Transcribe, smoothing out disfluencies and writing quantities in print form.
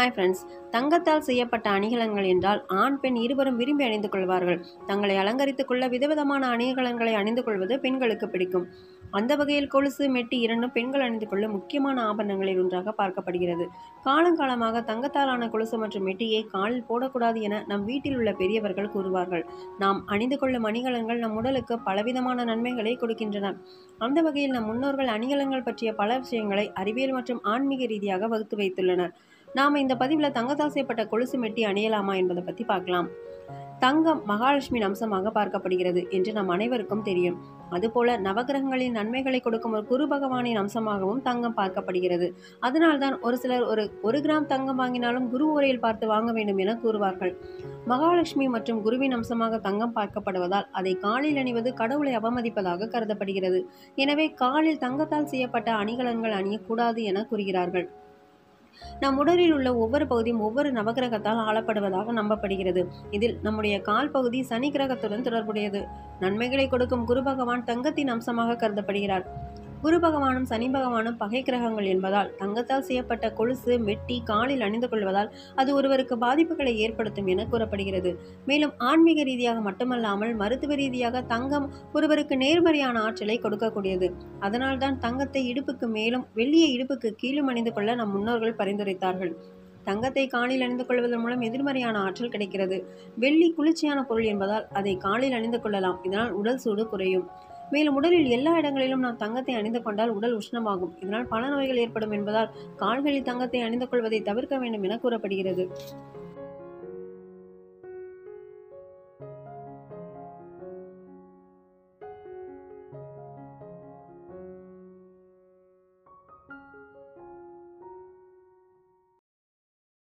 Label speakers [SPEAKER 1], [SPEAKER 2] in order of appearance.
[SPEAKER 1] Hi friends, தங்கத்தால் செய்யப்பட்ட அணிகலன்கள் என்றால் ஆண் பெண் இருவரும் விரும்பி அணிந்து கொள்வார்கள். தங்களை அலங்கரித்துக் கொள்ள விதவிதமான அணிகலன்களை அணிந்து கொள்வது பெண்களுக்கு பிடிக்கும். அந்த வகையில் கொலுசு, மெட்டி இரண்டும் பெண்கள் அணிந்து கொள்ள முக்கியமான ஆபரணங்களில் ஒன்றாக பார்க்கப்படுகிறது. காலங்காலமாக தங்கத்தாலான கொலுசு மற்றும் மெட்டியை காலில் போடக்கூடாது என நம் வீட்டில் உள்ள பெரியவர்கள் கூறுவார்கள். நாம் அணிந்து கொள்ளும் அணிகலன்கள் நம் உடலுக்கு பலவிதமான நன்மைகளை கொடுக்கின்றன. அந்த வகையில் நம் முன்னோர்கள் அணிகலன்கள் பற்றிய பல விஷயங்களை அறிவியல் மற்றும் ஆன்மீக ரீதியாக வகுத்து வைத்துள்ளனர். நாம் இந்த பதிவில் தங்கத்தால் செய்யப்பட்ட கொலுசு, மெட்டி அணியலாமா என்பதை பற்றி பார்க்கலாம். தங்கம் மகாலட்சுமியின் அம்சமாக பார்க்கப்படுகிறது என்று நம் அனைவருக்கும் தெரியும். அதுபோல நவகிரகங்களின் நன்மைகளை கொடுக்கும் ஒரு குரு பகவானின் அம்சமாகவும் தங்கம் பார்க்கப்படுகிறது. அதனால்தான் ஒரு சிலர் ஒரு கிராம் தங்கம் வாங்கினாலும் குரு உரையில் பார்த்து வாங்க வேண்டும் என கூறுவார்கள். மகாலட்சுமி மற்றும் குருவின் அம்சமாக தங்கம் பார்க்கப்படுவதால் அதை காலில் அணிவது கடவுளை அவமதிப்பதாக கருதப்படுகிறது. எனவே காலில் தங்கத்தால் செய்யப்பட்ட அணிகலன்கள் அணியக்கூடாது என கூறுகிறார்கள். நம் உடலில் உள்ள ஒவ்வொரு பகுதியும் ஒவ்வொரு நவகிரகத்தால் ஆளப்படுவதாக நம்பப்படுகிறது. இதில் நம்முடைய கால் பகுதி சனி கிரகத்துடன் தொடர்புடையது. நன்மைகளை கொடுக்கும் குரு பகவான் தங்கத்தின் அம்சமாக கருதப்படுகிறார். குரு பகவானும் சனி பகவானும் பகை கிரகங்கள் என்பதால் தங்கத்தால் செய்யப்பட்ட கொலுசு, மெட்டி காலில் அணிந்து கொள்வதால் அது ஒருவருக்கு பாதிப்புகளை ஏற்படுத்தும் என கூறப்படுகிறது. மேலும் ஆன்மீக ரீதியாக மட்டுமல்லாமல் மருத்துவ ரீதியாக தங்கம் ஒருவருக்கு நேர்மறையான ஆற்றலை கொடுக்கக்கூடியது. அதனால்தான் தங்கத்தை இடுப்புக்கு மேலும் வெள்ளியை இடுப்புக்கு கீழும் அணிந்து கொள்ள நம் முன்னோர்கள் பரிந்துரைத்தார்கள். தங்கத்தை காலில் அணிந்து கொள்வதன் மூலம் எதிர்மறையான ஆற்றல் கிடைக்கிறது. வெள்ளி குளிர்ச்சியான பொருள் என்பதால் அதை காலில் அணிந்து கொள்ளலாம். இதனால் உடல் சூடு குறையும். மேலும் உடலில் எல்லா இடங்களிலும் நாம் தங்கத்தை அணிந்து கொண்டால் உடல் உஷ்ணமாகும். இதனால் பல நோய்கள் ஏற்படும் என்பதால் கால்களில் தங்கத்தை அணிந்து கொள்வதை தவிர்க்க வேண்டும் என கூறப்படுகிறது.